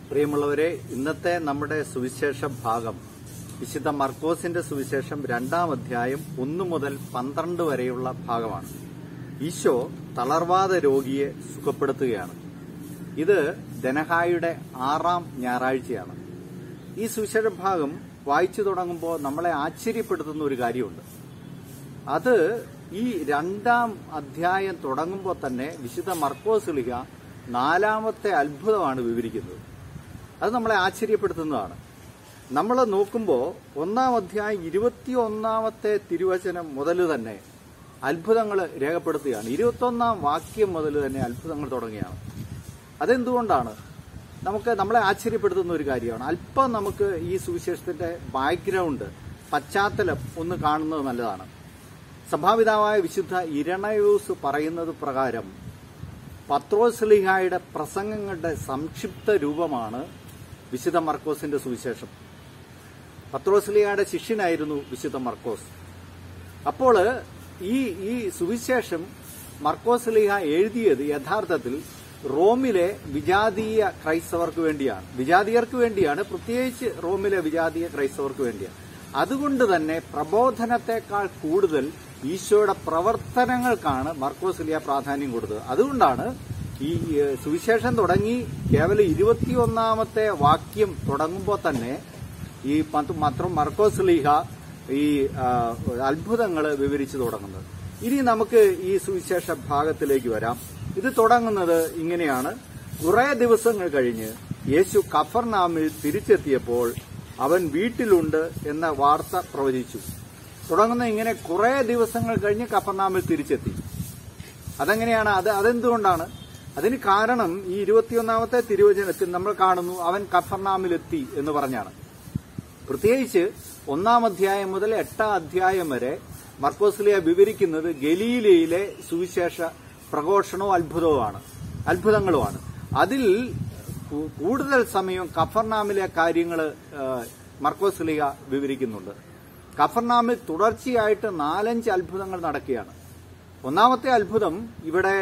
പ്രിയമുള്ളവരെ, ഇന്നത്തെ നമ്മുടെ സുവിശേഷ ഭാഗം വിശുദ്ധ മർക്കോസിന്റെ സുവിശേഷം 2-ാം അധ്യായം 1 മുതൽ 12 വരെയുള്ള ഭാഗമാണ്. ഈശോ തളർവാദ രോഗിയെ സുഖപ്പെടുത്തുകയാണ്. ഇത് ദനഹായുടെ 6-ാം ഞായറാഴ്ചയാണ്. ഈ സുവിശേഷ ഭാഗം വായിച്ചു തുടങ്ങുമ്പോൾ നമ്മളെ ആശ്ചര്യപ്പെടുത്തുന്ന ഒരു കാര്യമുണ്ട്. അത് ഈ 2-ാം അധ്യായം തുടങ്ങുമ്പോൾ തന്നെ വിശുദ്ധ മർക്കോസ് ശ്ലീഹ 4-ാമത്തെ അത്ഭുതമാണ് വിവരിക്കുന്നത്. അത് നമ്മളെ ആശ്ചര്യപ്പെടുത്തുന്നതാണ്. നമ്മൾ നോക്കുമ്പോൾ 1-ാം അധ്യായം 21-ാമത്തെ തിരുവചനം മുതൽ തന്നെ അത്ഭുതങ്ങൾ രേഖപ്പെടുത്തുകയാണ്. 21-ാം വാക്യം മുതൽ തന്നെ അത്ഭുതങ്ങൾ തുടങ്ങുകയാണ്. അതെന്തുകൊണ്ടാണ്? നമ്മളെ ആശ്ചര്യപ്പെടുത്തുന്ന ഒരു കാര്യമാണ്. അല്പം നമുക്ക് ഈ സുവിശേഷത്തിന്റെ ബാക്ക്ഗ്രൗണ്ട്, പശ്ചാത്തലം ഒന്ന് കാണുന്നത് നല്ലതാണ്. സഭാപിതാവായ വിശുദ്ധ ഇരണയൂസ് പറയുന്നത് പ്രകാരം പത്രോസ് ശ്ലീഹായുടെ പ്രസംഗങ്ങളുടെ സംക്ഷിപ്ത രൂപമാണ് വിശുദ്ധ മർക്കോസിന്റെ സുവിശേഷം. പത്രോസ് ശ്ലീഹായുടെ ശിഷ്യനായിരുന്നു വിശുദ്ധ മർക്കോസ്. അപ്പോൾ ഈ സുവിശേഷം മർക്കോസ് ശ്ലീഹ എഴുതിയത് യഥാർത്ഥത്തിൽ റോമിലെ വിജാതീയ ക്രൈസ്തവർക്ക് വേണ്ടിയാണ്. പ്രത്യേകിച്ച് റോമിലെ വിജാതീയ ക്രൈസ്തവർക്ക് വേണ്ടിയാണ്. അതുകൊണ്ട് തന്നെ പ്രബോധനത്തെക്കാൾ കൂടുതൽ ഈശോയുടെ പ്രവർത്തനങ്ങൾക്കാണ് മർക്കോസ് ശ്ലീഹ പ്രാധാന്യം കൊടുത്തത്. അതുകൊണ്ടാണ് ഈ സുവിശേഷം തുടങ്ങി കേവലം 21-ാമത്തെ വാക്യം തുടങ്ങുമ്പോൾ തന്നെ ഈ മർക്കോസ് ശ്ലീഹ ഈ അത്ഭുതങ്ങൾ വിവരിച്ചു തുടങ്ങുന്നത്. ഇനി നമുക്ക് ഈ സുവിശേഷ ഭാഗത്തിലേക്ക് വരാം. ഇത് തുടങ്ങുന്നത് ഇങ്ങനെയാണ്: കുറെ ദിവസങ്ങൾ കഴിഞ്ഞ് യേശു കഫർനാമിൽ തിരിച്ചെത്തിയപ്പോൾ അവൻ വീട്ടിലുണ്ട് എന്ന വാർത്ത പ്രവചിച്ചു. തുടങ്ങുന്ന ഇങ്ങനെ: കുറെ ദിവസങ്ങൾ കഴിഞ്ഞ് കഫർനാമിൽ തിരിച്ചെത്തി. അതെങ്ങനെയാണ്? അതെന്തുകൊണ്ടാണ്? അതിന് കാരണം ഈ 21-ാമത്തെ തിരുവചനത്തിൽ നമ്മൾ കാണുന്നു, അവൻ കഫർനാമിലെത്തി എന്ന് പറഞ്ഞാണ്. പ്രത്യേകിച്ച് 1-ാം അധ്യായം മുതൽ 8-ാം അധ്യായം വരെ മർക്കോസ് ശ്ലീഹ വിവരിക്കുന്നത് ഗലീലയിലെ സുവിശേഷ പ്രഘോഷണവും അത്ഭുതങ്ങളുമാണ്. അതിൽ കൂടുതൽ സമയം കഫർനാമിലെ കാര്യങ്ങൾ മർക്കോസ് ശ്ലീഹ വിവരിക്കുന്നുണ്ട്. കഫർനാമിൽ തുടർച്ചയായിട്ട് 4-5 അത്ഭുതങ്ങൾ നടക്കുകയാണ്. 1-ാമത്തെ അത്ഭുതം ഇവിടെ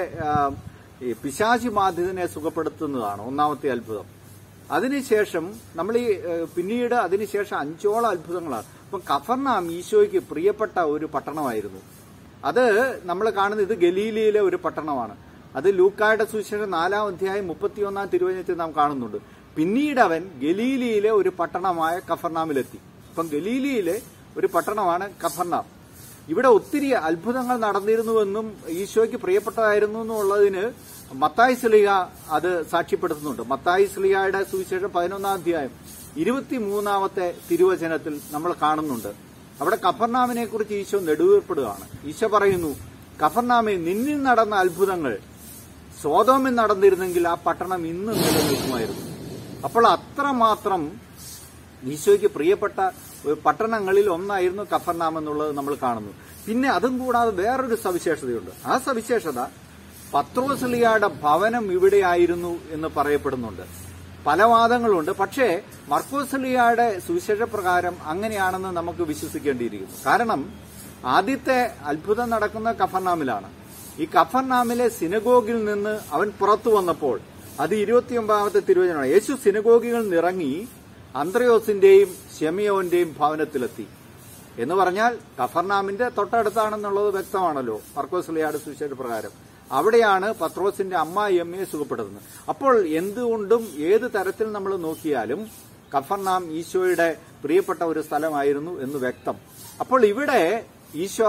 പിശാചി ബാധിതനെ സുഖപ്പെടുത്തുന്നതാണ്. 1-ാമത്തെ അത്ഭുതം. അതിനുശേഷം പിന്നീട് അതിനുശേഷം 5ഓളം അത്ഭുതങ്ങളാണ്. അപ്പം കഫർനാം ഈശോയ്ക്ക് പ്രിയപ്പെട്ട ഒരു പട്ടണമായിരുന്നു. അത് നമ്മൾ കാണുന്നത് ഇത് ഗലീലയിലെ ഒരു പട്ടണമാണ്. അത് ലൂക്കായുടെ സുവിശേഷം 4-ാം അധ്യായം 31-ാം തിരുവചനത്തിൽ നാം കാണുന്നുണ്ട്. പിന്നീട് അവൻ ഗലീലയിലെ ഒരു പട്ടണമായ കഫർനാമിലെത്തി. അപ്പം ഗലീലയിലെ ഒരു പട്ടണമാണ് കഫർനാം. ഇവിടെ ഒത്തിരി അത്ഭുതങ്ങൾ നടന്നിരുന്നുവെന്നും ഈശോയ്ക്ക് പ്രിയപ്പെട്ടതായിരുന്നു എന്നുള്ളതിന് മത്തായി ശ്ലീഹ അത് സാക്ഷ്യപ്പെടുത്തുന്നുണ്ട്. മത്തായി ശ്ലീഹയുടെ സുവിശേഷം 11-ാം അധ്യായം 23-ാമത്തെ തിരുവചനത്തിൽ നമ്മൾ കാണുന്നുണ്ട്. അവിടെ കഫർനാമിനെ കുറിച്ച് ഈശോ നെടുവീർപ്പെടുകയാണ്. ഈശോ പറയുന്നു, കഫർനാമിൽ നിന്നിൽ നടന്ന അത്ഭുതങ്ങൾ സോദോമിൽ നടന്നിരുന്നെങ്കിൽ ആ പട്ടണം ഇന്ന് നിലനിൽക്കുമായിരുന്നു. അപ്പോൾ അത്രമാത്രം ഈശോയ്ക്ക് പ്രിയപ്പെട്ട പട്ടണങ്ങളിൽ ഒന്നായിരുന്നു കഫർനാം എന്നുള്ളത് നമ്മൾ കാണുന്നു. പിന്നെ അതും കൂടാതെ വേറൊരു സവിശേഷതയുണ്ട്. ആ സവിശേഷത പത്രോസ് ശ്ലീഹയുടെ ഭവനം ഇവിടെയായിരുന്നു എന്ന് പറയപ്പെടുന്നുണ്ട്. പല വാദങ്ങളുണ്ട്. പക്ഷേ മർക്കോസ് ശ്ലീഹയുടെ സുവിശേഷ പ്രകാരം അങ്ങനെയാണെന്ന് നമുക്ക് വിശ്വസിക്കേണ്ടിയിരിക്കുന്നു. കാരണം ആദ്യത്തെ അത്ഭുതം നടക്കുന്ന കഫർനാമിലാണ്. ഈ കഫർനാമിലെ സിനഗോഗിൽ നിന്ന് അവൻ പുറത്തു വന്നപ്പോൾ, അത് 29-ാമത്തെ തിരുവചനമാണ്. യേശു സിനഗോഗിൽ നിന്നിറങ്ങി അന്ത്രയോസിന്റെയും ശെമിയോന്റെയും ഭവനത്തിലെത്തി എന്ന് പറഞ്ഞാൽ കഫർനാമിന്റെ തൊട്ടടുത്താണെന്നുള്ളത് വ്യക്തമാണല്ലോ മർക്കോസ് ശ്ലീഹയുടെ സുവിശേഷ പ്രകാരം. അവിടെയാണ് പത്രോസിന്റെ അമ്മായിയമ്മയെ സുഖപ്പെടുത്തുന്നത്. അപ്പോൾ എന്തുകൊണ്ടും ഏത് തരത്തിൽ നമ്മൾ നോക്കിയാലും കഫർനാം ഈശോയുടെ പ്രിയപ്പെട്ട ഒരു സ്ഥലമായിരുന്നു എന്ന് വ്യക്തം. അപ്പോൾ ഇവിടെ ഈശോ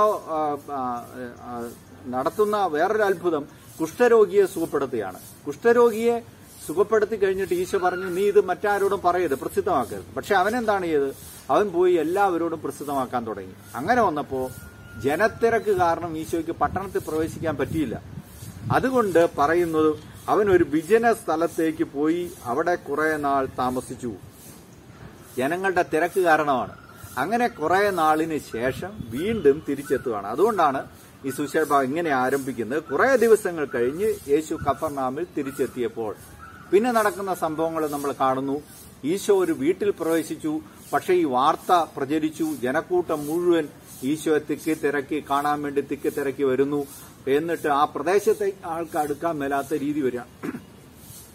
നടത്തുന്ന വേറൊരു അത്ഭുതം കുഷ്ഠരോഗിയെ സുഖപ്പെടുത്തുകയാണ്. കുഷ്ഠരോഗിയെ സുഖപ്പെടുത്തി കഴിഞ്ഞിട്ട് ഈശോ പറഞ്ഞു, നീ ഇത് മറ്റാരോടും പറയരുത്, പ്രസിദ്ധമാക്കരുത്. പക്ഷെ അവനെന്താണ് ചെയ്ത്? അവൻ പോയി എല്ലാവരോടും പ്രസിദ്ധമാക്കാൻ തുടങ്ങി. അങ്ങനെ വന്നപ്പോ ജനത്തിരക്ക് കാരണം ഈശോയ്ക്ക് പട്ടണത്തിൽ പ്രവേശിക്കാൻ പറ്റിയില്ല. അതുകൊണ്ട് പറയുന്നത്, അവൻ ഒരു വിജന സ്ഥലത്തേക്ക് പോയി അവിടെ കുറെ നാൾ താമസിച്ചു. ജനങ്ങളുടെ തിരക്ക് കാരണമാണ്. അങ്ങനെ കുറെ നാളിന് ശേഷം വീണ്ടും തിരിച്ചെത്തുകയാണ്. അതുകൊണ്ടാണ് ഈ സുവിശേഷ ഭാഗം ഇങ്ങനെ ആരംഭിക്കുന്നത്: കുറെ ദിവസങ്ങൾ കഴിഞ്ഞ് യേശു കഫർനാമിൽ തിരിച്ചെത്തിയപ്പോൾ. പിന്നെ നടക്കുന്ന സംഭവങ്ങൾ നമ്മൾ കാണുന്നു. ഈശോ ഒരു വീട്ടിൽ പ്രവേശിച്ചു. പക്ഷെ ഈ വാർത്ത പ്രചരിച്ചു. ജനക്കൂട്ടം മുഴുവൻ ഈശോയെ തിക്കി കാണാൻ വേണ്ടി തിരക്കി വരുന്നു. എന്നിട്ട് ആ പ്രദേശത്തെ ആൾക്ക് അടുക്കാൻ മേലാത്ത രീതി വരിക.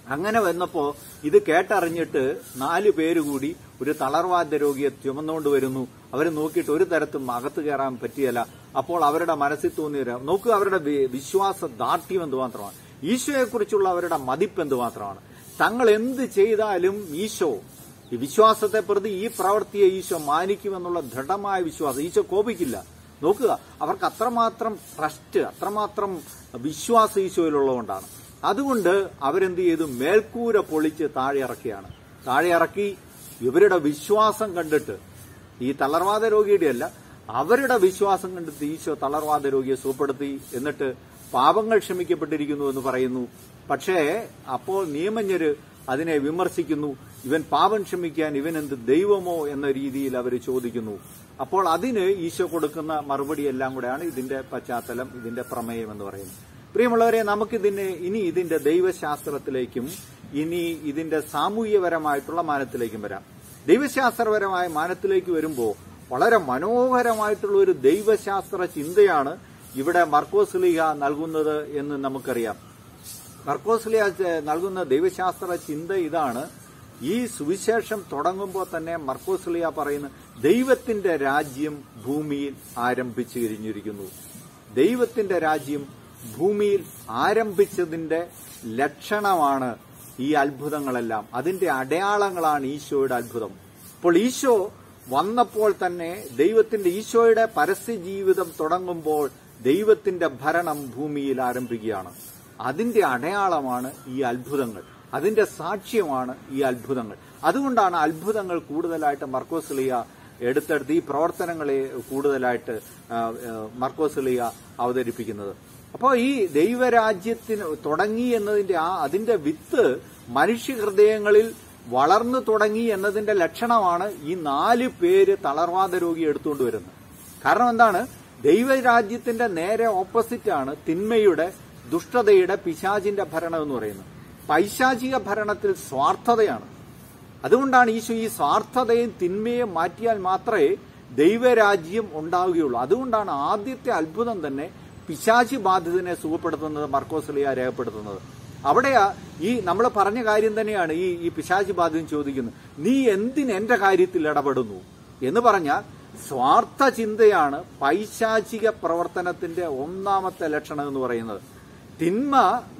അങ്ങനെ വന്നപ്പോ ഇത് കേട്ടറിഞ്ഞിട്ട് 4 പേര് കൂടി ഒരു തളർവാദ രോഗിയെ ചുമന്നുകൊണ്ട് വരുന്നു. അവരെ നോക്കിയിട്ട് ഒരു തരത്തും അകത്ത് കയറാൻ പറ്റിയല്ല. അപ്പോൾ അവരുടെ മനസ്സിൽ തോന്നിയ നോക്കുക, അവരുടെ വിശ്വാസ ദാർഢ്യം എന്തുമാത്രമാണ്, ഈശോയെക്കുറിച്ചുള്ള അവരുടെ മതിപ്പ് എന്തുമാത്രമാണ്. തങ്ങൾ എന്ത് ചെയ്താലും ഈശോ, ഈ വിശ്വാസത്തെ പ്രതി ഈ പ്രവൃത്തിയെ ഈശോ മാനിക്കുമെന്നുള്ള ദൃഢമായ വിശ്വാസം. ഈശോ കോപിക്കില്ല. നോക്കുക, അവർക്ക് അത്രമാത്രം ട്രസ്റ്റ്, അത്രമാത്രം വിശ്വാസം ഈശോയിലുള്ളതുകൊണ്ടാണ്. അതുകൊണ്ട് അവരെന്ത് ചെയ്തു, മേൽക്കൂര പൊളിച്ച് താഴെ ഇറക്കിയാണ്. താഴെ ഇറക്കി ഇവരുടെ വിശ്വാസം കണ്ടിട്ട്, ഈ തളർവാദ രോഗിയുടെ അല്ല, അവരുടെ വിശ്വാസം കണ്ടിട്ട് ഈശോ തളർവാദ രോഗിയെ സുഖപ്പെടുത്തി. എന്നിട്ട് പാപങ്ങൾ ക്ഷമിക്കപ്പെട്ടിരിക്കുന്നു എന്ന് പറയുന്നു. പക്ഷേ അപ്പോൾ നിയമജ്ഞര് അതിനെ വിമർശിക്കുന്നു. ഇവൻ പാപം ക്ഷമിക്കാൻ ഇവൻ എന്ത് ദൈവമോ എന്ന രീതിയിൽ അവർ ചോദിക്കുന്നു. അപ്പോൾ അതിന് ഈശോ കൊടുക്കുന്ന മറുപടി എല്ലാം കൂടെയാണ് ഇതിന്റെ പശ്ചാത്തലം, ഇതിന്റെ പ്രമേയം എന്ന് പറയുന്നത്. പ്രിയമുള്ളവരെ, നമുക്കിതിനെ ഇനി ഇതിന്റെ ദൈവശാസ്ത്രത്തിലേക്കും ഇനി ഇതിന്റെ സാമൂഹ്യപരമായിട്ടുള്ള മാനത്തിലേക്കും വരാം. ദൈവശാസ്ത്രപരമായ മാനത്തിലേക്ക് വരുമ്പോൾ വളരെ മനോഹരമായിട്ടുള്ള ഒരു ദൈവശാസ്ത്ര ചിന്തയാണ് ഇവിടെ മർക്കോസ് ശ്ലീഹ നൽകുന്നത് എന്ന് നമുക്കറിയാം. മർക്കോസ് ശ്ലീഹ നൽകുന്ന ദൈവശാസ്ത്ര ചിന്ത ഇതാണ്. ഈ സുവിശേഷം തുടങ്ങുമ്പോൾ തന്നെ മർക്കോസ് ശ്ലീഹ പറയുന്ന ദൈവത്തിന്റെ രാജ്യം ഭൂമിയിൽ ആരംഭിച്ചു കഴിഞ്ഞിരിക്കുന്നു. ദൈവത്തിന്റെ രാജ്യം ഭൂമിയിൽ ആരംഭിച്ചതിന്റെ ലക്ഷണമാണ് ഈ അത്ഭുതങ്ങളെല്ലാം. അതിന്റെ അടയാളങ്ങളാണ് ഈശോയുടെ അത്ഭുതം. അപ്പോൾ ഈശോ വന്നപ്പോൾ തന്നെ ഈശോയുടെ പരസ്യ ജീവിതം തുടങ്ങുമ്പോൾ ദൈവത്തിന്റെ ഭരണം ഭൂമിയിൽ ആരംഭിക്കുകയാണ്. അതിന്റെ അടയാളമാണ് ഈ അത്ഭുതങ്ങൾ, അതിന്റെ സാക്ഷ്യമാണ് ഈ അത്ഭുതങ്ങൾ. അതുകൊണ്ടാണ് അത്ഭുതങ്ങൾ കൂടുതലായിട്ട് മർക്കോസ് ശ്ലീഹ എടുത്തെടുത്ത് ഈ പ്രവർത്തനങ്ങളെ കൂടുതലായിട്ട് മർക്കോസ് ശ്ലീഹ അവതരിപ്പിക്കുന്നത്. അപ്പോൾ ഈ ദൈവരാജ്യത്തിന് തുടങ്ങി എന്നതിന്റെ അതിന്റെ വിത്ത് മനുഷ്യഹൃദയങ്ങളിൽ വളർന്നു തുടങ്ങി എന്നതിന്റെ ലക്ഷണമാണ് ഈ 4 പേര് തളർവാദ രോഗി എടുത്തുകൊണ്ട് വരുന്നത്. കാരണം എന്താണ്, ദൈവരാജ്യത്തിന്റെ നേരെ ഓപ്പോസിറ്റാണ് തിന്മയുടെ, ദുഷ്ടതയുടെ, പിശാചിന്റെ ഭരണം എന്ന് പറയുന്നത്. പൈശാചിക ഭരണത്തിൽ സ്വാർത്ഥതയാണ്. അതുകൊണ്ടാണ് ഈശോ ഈ സ്വാർത്ഥതയും തിന്മയും മാറ്റിയാൽ മാത്രമേ ദൈവരാജ്യം ഉണ്ടാവുകയുള്ളൂ. അതുകൊണ്ടാണ് ആദ്യത്തെ അത്ഭുതം തന്നെ പിശാചി ബാധിതനെ സുഖപ്പെടുത്തുന്നത് മർക്കോസ് ശ്ലീഹ രേഖപ്പെടുത്തുന്നത്. അവിടെയാ ഈ നമ്മൾ പറഞ്ഞ കാര്യം തന്നെയാണ് ഈ പിശാചി ബാധിതൻ ചോദിക്കുന്നത്, നീ എന്തിന് എന്റെ കാര്യത്തിൽ ഇടപെടുന്നു എന്ന് പറഞ്ഞാൽ സ്വാർത്ഥ ചിന്തയാണ് പൈശാചിക പ്രവർത്തനത്തിന്റെ ഒന്നാമത്തെ ലക്ഷണം എന്ന് പറയുന്നത്. തിന്മ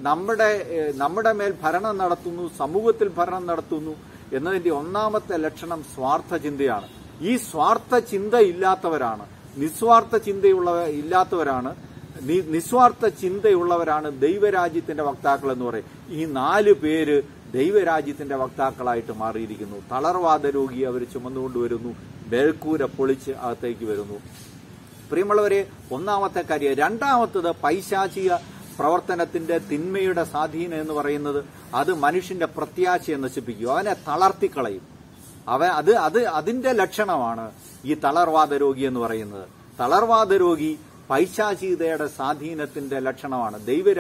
നമ്മുടെ മേൽ ഭരണം നടത്തുന്നു, സമൂഹത്തിൽ ഭരണം നടത്തുന്നു എന്നതിന്റെ ഒന്നാമത്തെ ലക്ഷണം സ്വാർത്ഥ ചിന്തയാണ്. ഈ സ്വാർത്ഥ ചിന്ത ഇല്ലാത്തവരാണ്, നിസ്വാർത്ഥ ചിന്തയുള്ളവരാണ് ദൈവരാജ്യത്തിന്റെ വക്താക്കൾ എന്ന് പറയും. ഈ 4 പേര് ദൈവരാജ്യത്തിന്റെ വക്താക്കളായിട്ട് മാറിയിരിക്കുന്നു. തളർവാദ രോഗി അവർ ചുമന്നുകൊണ്ടുവരുന്നു, മേൽക്കൂര പൊളിച്ച് അകത്തേക്ക് വരുന്നു. പ്രിയമുള്ളവരെ, ഒന്നാമത്തെ കാര്യം. രണ്ടാമത്തത് പൈശാചിക പ്രവർത്തനത്തിന്റെ തിന്മയുടെ സ്വാധീനം എന്ന് പറയുന്നത് അത് മനുഷ്യന്റെ പ്രത്യാശയെ നശിപ്പിക്കും, അവനെ തളർത്തിക്കളയും. അതിന്റെ ലക്ഷണമാണ് ഈ തളർവാദ രോഗി എന്ന് പറയുന്നത്. തളർവാദ രോഗി പൈശാചികതയുടെ സ്വാധീനത്തിന്റെ ലക്ഷണമാണ്,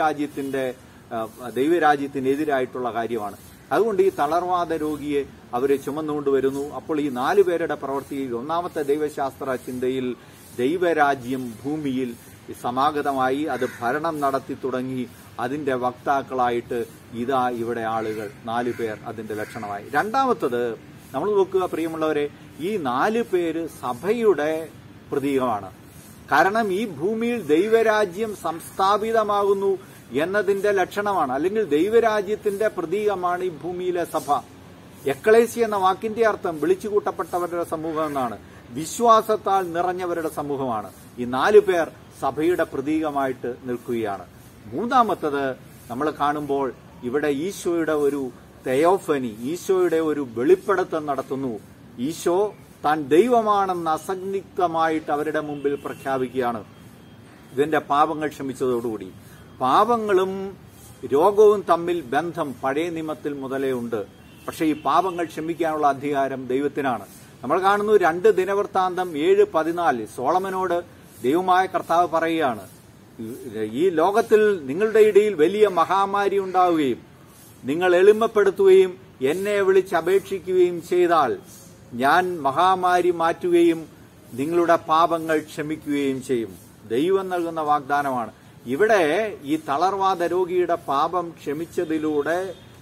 ദൈവരാജ്യത്തിനെതിരായിട്ടുള്ള കാര്യമാണ്. അതുകൊണ്ട് ഈ തളർവാദ രോഗിയെ അവരെ ചുമന്നുകൊണ്ടുവരുന്നു. അപ്പോൾ ഈ 4 പേരുടെ പ്രവൃത്തിയിൽ ഒന്നാമത്തെ ദൈവശാസ്ത്ര ചിന്തയിൽ ദൈവരാജ്യം ഭൂമിയിൽ സമാഗതമായി, അത് ഭരണം നടത്തി തുടങ്ങി. അതിന്റെ വക്താക്കളായിട്ട് ഇതാ ഇവിടെ ആളുകൾ 4 പേർ അതിന്റെ ലക്ഷണമായി. രണ്ടാമത്തത് നമ്മൾ നോക്കുക പ്രിയമുള്ളവരെ, ഈ 4 പേര് സഭയുടെ പ്രതീകമാണ്. കാരണം ഈ ഭൂമിയിൽ ദൈവരാജ്യം സംസ്ഥാപിതമാകുന്നു എന്നതിന്റെ ലക്ഷണമാണ്, അല്ലെങ്കിൽ ദൈവരാജ്യത്തിന്റെ പ്രതീകമാണ് ഈ ഭൂമിയിലെ സഭ. എക്ലേസ്യ എന്ന വാക്കിന്റെ അർത്ഥം വിളിച്ചുകൂട്ടപ്പെട്ടവരുടെ സമൂഹം എന്നാണ്, വിശ്വാസത്താൽ നിറഞ്ഞവരുടെ സമൂഹമാണ്. ഈ 4 പേർ സഭയുടെ പ്രതീകമായിട്ട് നിൽക്കുകയാണ്. മൂന്നാമത്തത് നമ്മൾ കാണുമ്പോൾ ഇവിടെ ഈശോയുടെ ഒരു തെയോഫനി, ഈശോയുടെ ഒരു വെളിപ്പെടുത്തൽ നടത്തുന്നു. ഈശോ താൻ ദൈവമാണെന്ന് അസന്നിഗ്ധമായിട്ട് അവരുടെ മുമ്പിൽ പ്രഖ്യാപിക്കുകയാണ്. ഇതിന്റെ പാപങ്ങൾ ക്ഷമിച്ചതോടുകൂടി പാപങ്ങളും രോഗവും തമ്മിൽ ബന്ധം പഴയ നിയമത്തിൽ മുതലേ ഉണ്ട്. പക്ഷെ ഈ പാപങ്ങൾ ക്ഷമിക്കാനുള്ള അധികാരം ദൈവത്തിനാണ്. നമ്മൾ കാണുന്നു 2 ദിനവൃത്താന്തം 7:14 സോളമനോട് ദൈവമായ കർത്താവ് പറയുകയാണ്, ഈ ലോകത്തിൽ നിങ്ങളുടെ ഇടയിൽ വലിയ മഹാമാരി ഉണ്ടാവുകയും നിങ്ങൾ എളിമപ്പെടുത്തുകയും എന്നെ വിളിച്ചപേക്ഷിക്കുകയും ചെയ്താൽ ഞാൻ മഹാമാരി മാറ്റുകയും നിങ്ങളുടെ പാപങ്ങൾ ക്ഷമിക്കുകയും ചെയ്യും. ദൈവം നൽകുന്ന വാഗ്ദാനമാണ്. ഇവിടെ ഈ തളർവാദ രോഗിയുടെ പാപം ക്ഷമിച്ചതിലൂടെ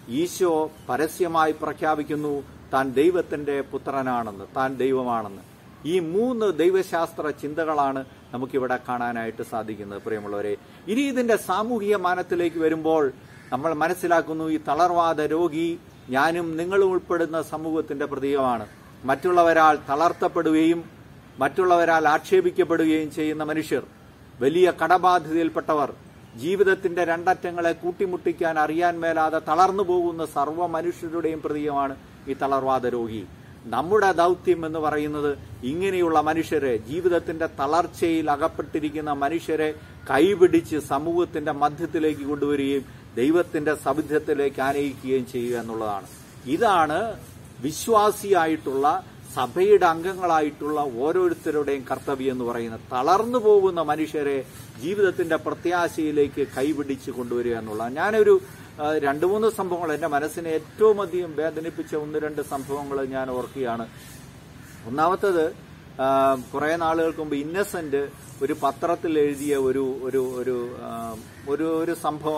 ഈശോ പരസ്യമായി പ്രഖ്യാപിക്കുന്നു താൻ ദൈവത്തിന്റെ പുത്രനാണെന്ന്, താൻ ദൈവമാണെന്ന്. ഈ 3 ദൈവശാസ്ത്ര ചിന്തകളാണ് നമുക്കിവിടെ കാണാനായിട്ട് സാധിക്കുന്നത്. പ്രിയമുള്ളവരെ, ഇനി ഇതിന്റെ സാമൂഹിക മാനത്തിലേക്ക് വരുമ്പോൾ നമ്മൾ മനസ്സിലാക്കുന്നു, ഈ തളർവാദ രോഗി ഞാനും നിങ്ങളും ഉൾപ്പെടുന്ന സമൂഹത്തിന്റെ പ്രതീകമാണ്. മറ്റുള്ളവരാൽ തളർത്തപ്പെടുകയും മറ്റുള്ളവരാൽ ആക്ഷേപിക്കപ്പെടുകയും ചെയ്യുന്ന മനുഷ്യർ, വലിയ കടബാധ്യതയിൽപ്പെട്ടവർ, ജീവിതത്തിന്റെ രണ്ടറ്റങ്ങളെ കൂട്ടിമുട്ടിക്കാൻ അറിയാൻ മേലാതെ തളർന്നു പോകുന്ന സർവ്വ മനുഷ്യരുടെയും പ്രതീകമാണ് ഈ തളർവാദ രോഗി. നമ്മുടെ ദൗത്യം എന്ന് പറയുന്നത് ഇങ്ങനെയുള്ള മനുഷ്യരെ, ജീവിതത്തിന്റെ തളർച്ചയിൽ അകപ്പെട്ടിരിക്കുന്ന മനുഷ്യരെ കൈപിടിച്ച് സമൂഹത്തിന്റെ മധ്യത്തിലേക്ക് കൊണ്ടുവരികയും ദൈവത്തിന്റെ സവിധത്തിലേക്ക് ആനയിക്കുകയും ചെയ്യുക എന്നുള്ളതാണ്. ഇതാണ് വിശ്വാസിയായിട്ടുള്ള സഭയുടെ അംഗങ്ങളായിട്ടുള്ള ഓരോരുത്തരുടെയും കർത്തവ്യം എന്ന് പറയുന്നത്. തളർന്നു പോകുന്ന മനുഷ്യരെ ജീവിതത്തിന്റെ പ്രത്യാശയിലേക്ക് കൈപിടിച്ച് കൊണ്ടുവരിക എന്നുള്ളതാണ്. ഞാനൊരു 2-3 സംഭവങ്ങൾ, എന്റെ മനസ്സിനെ ഏറ്റവും അധികം വേദനിപ്പിച്ച 1-2 സംഭവങ്ങൾ ഞാൻ ഓർക്കുകയാണ്. ഒന്നാമത്തേത്, കുറെ നാളുകൾക്ക് മുമ്പ് ഇന്നസെന്റ് ഒരു പത്രത്തിൽ എഴുതിയ ഒരു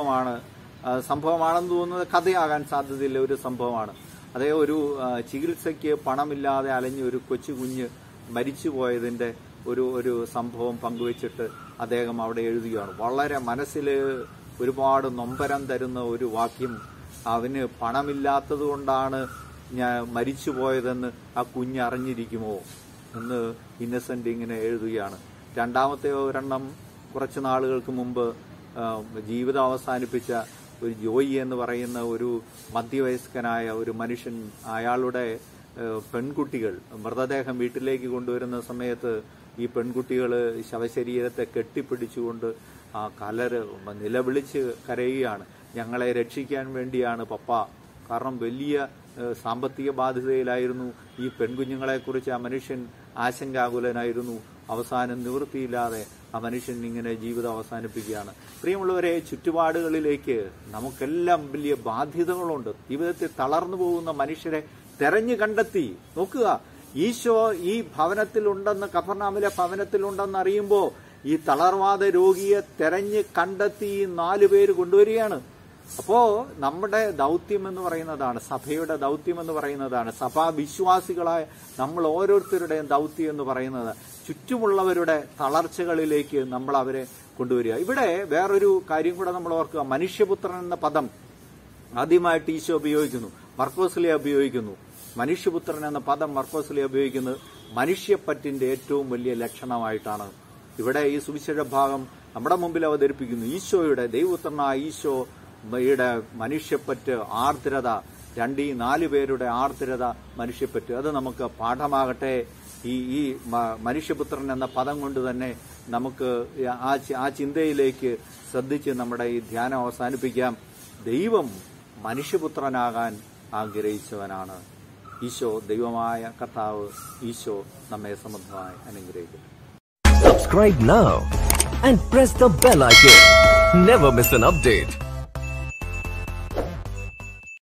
സംഭവമാണെന്ന് തോന്നുന്നത്, കഥയാകാൻ സാധ്യതയില്ല ഒരു സംഭവമാണ്. അതേ ഒരു ചികിത്സയ്ക്ക് പണമില്ലാതെ അലഞ്ഞ ഒരു കൊച്ചു കുഞ്ഞ് മരിച്ചുപോയതിന്റെ ഒരു സംഭവം പങ്കുവച്ചിട്ട് അദ്ദേഹം അവിടെ എഴുതുകയാണ്. വളരെ മനസ്സിൽ ഒരുപാട് നൊമ്പരം തരുന്ന ഒരു വാക്യം. അവന് പണമില്ലാത്തത് കൊണ്ടാണ് ഞാൻ മരിച്ചുപോയതെന്ന് ആ കുഞ്ഞ് അറിഞ്ഞിരിക്കുമോ എന്ന് ഇന്നസെന്റ് ഇങ്ങനെ എഴുതുകയാണ്. രണ്ടാമത്തെ ഒരെണ്ണം, കുറച്ചു നാളുകൾക്ക് മുമ്പ് ജീവിതം അവസാനിപ്പിച്ച ഒരു ജോയി എന്ന് പറയുന്ന ഒരു മധ്യവയസ്കനായ ഒരു മനുഷ്യൻ, അയാളുടെ പെൺകുട്ടികൾ മൃതദേഹം വീട്ടിലേക്ക് കൊണ്ടുവരുന്ന സമയത്ത് ഈ പെൺകുട്ടികൾ ശവശരീരത്തെ കെട്ടിപ്പിടിച്ചുകൊണ്ട് ആ നിലവിളിച്ച് കരയുകയാണ്. ഞങ്ങളെ രക്ഷിക്കാൻ വേണ്ടിയാണ് പപ്പ. കാരണം വലിയ സാമ്പത്തിക ബാധ്യതയിലായിരുന്നു. ഈ പെൺകുഞ്ഞുങ്ങളെക്കുറിച്ച് ആ മനുഷ്യൻ ആശങ്കാകുലനായിരുന്നു. അവസാനം നിവൃത്തിയില്ലാതെ ആ മനുഷ്യൻ ഇങ്ങനെ ജീവിതം അവസാനിപ്പിക്കുകയാണ്. പ്രിയമുള്ളവരെ, ചുറ്റുപാടുകളിലേക്ക് നമുക്കെല്ലാം വലിയ ബാധ്യതകളുണ്ട്. ജീവിതത്തിൽ തളർന്നു പോകുന്ന മനുഷ്യരെ തെരഞ്ഞു കണ്ടെത്തി നോക്കുക. ഈശോ ഈ ഭവനത്തിലുണ്ടെന്ന്, കഫർനാമിലെ ഭവനത്തിലുണ്ടെന്ന് അറിയുമ്പോൾ ഈ തളർവാദ രോഗിയെ തെരഞ്ഞ് കണ്ടെത്തി ഈ 4 പേര് കൊണ്ടുവരികയാണ്. അപ്പോ നമ്മുടെ ദൗത്യം എന്ന് പറയുന്നതാണ്, സഭയുടെ ദൗത്യം എന്ന് പറയുന്നതാണ്, സഭാവിശ്വാസികളായ നമ്മൾ ഓരോരുത്തരുടെയും ദൗത്യം എന്ന് പറയുന്നത് ചുറ്റുമുള്ളവരുടെ തളർച്ചകളിലേക്ക് നമ്മൾ അവരെ കൊണ്ടുവരിക. ഇവിടെ വേറൊരു കാര്യം കൂടെ നമ്മൾ ഓർക്കുക. മനുഷ്യപുത്രൻ എന്ന പദം ആദ്യമായിട്ട് ഈശോ ഉപയോഗിക്കുന്നു, മർക്കോസിലെ ഉപയോഗിക്കുന്നു. മനുഷ്യപുത്രൻ എന്ന പദം മർക്കോസിലെ ഉപയോഗിക്കുന്നത് മനുഷ്യപ്പറ്റിന്റെ ഏറ്റവും വലിയ ലക്ഷണമായിട്ടാണ്. ഇവിടെ ഈ സുവിശേഷ ഭാഗം നമ്മുടെ മുമ്പിൽ അവതരിപ്പിക്കുന്നു. ഈശോയുടെ, ദൈവപുത്രനായ ഈശോയുടെ മനുഷ്യപ്പറ്റ്, ആർദ്രത, 2-4 പേരുടെ ആർദ്രത, മനുഷ്യപ്പറ്റ്, അത് നമുക്ക് പാഠമാകട്ടെ. ഈ മനുഷ്യപുത്രൻ എന്ന പദം കൊണ്ട് തന്നെ നമുക്ക് ആ ചിന്തയിലേക്ക് ശ്രദ്ധിച്ച് നമ്മുടെ ഈ ധ്യാനം അവസാനിപ്പിക്കാം. ദൈവം മനുഷ്യപുത്രനാകാൻ ആഗ്രഹിച്ചവനാണ്. ഈശോ ദൈവമായ കർത്താവ്, ഈശോ നമ്മെ സമൃദ്ധമായി അനുഗ്രഹിക്കും. Subscribe now and press the bell icon. Never miss an update.